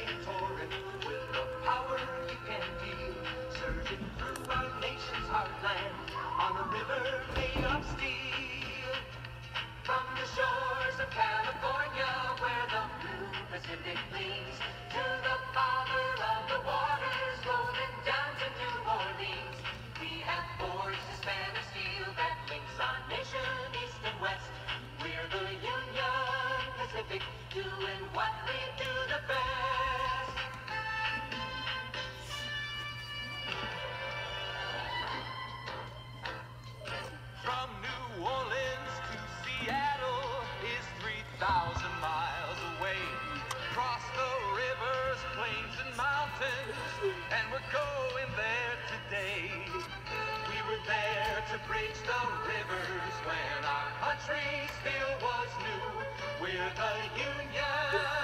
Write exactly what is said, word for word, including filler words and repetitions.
rushing torrent with the power you can feel, surging through our nation's heartland on a river made of steel. From the shores of California, where the blue Pacific gleams, to the father of the waters, rolling down to New Orleans, we have forged a span of steel that links our nation east and west. We're the Union Pacific, doing what we do the best. From New Orleans to Seattle is three thousand miles away. Cross the rivers, plains, and mountains, and we're going there today. We were there to bridge the rivers when our country still was new. We're the Union